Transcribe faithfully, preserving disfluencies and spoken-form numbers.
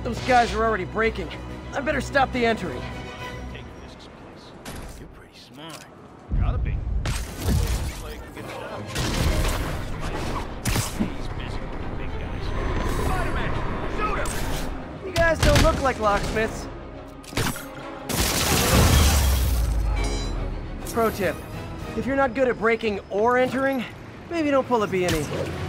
Those guys are already breaking. I better stop the entry. Take risks, please. You're pretty smart. Gotta be. Looks like you get shot. He's busy with the big guys. Spider-Man! Shoot him! You guys don't look like locksmiths. Pro tip. If you're not good at breaking or entering, maybe don't pull a B and E.